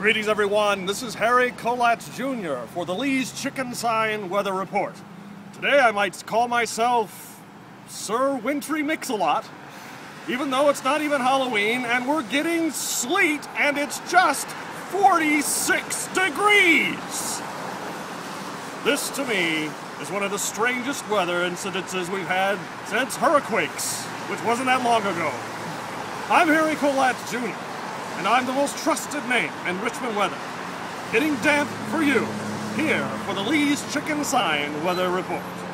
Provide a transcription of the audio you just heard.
Greetings, everyone. This is Harry Kolatz Jr. for the Lee's Chicken Sign Weather Report. Today I might call myself Sir Wintry Mix-a-Lot, even though it's not even Halloween, and we're getting sleet, and it's just 46 degrees! This, to me, is one of the strangest weather incidences we've had since hurricanes, which wasn't that long ago. I'm Harry Kolatz Jr., and I'm the most trusted name in Richmond weather. Getting damp for you, here for the Lee's Chicken Sign Weather Report.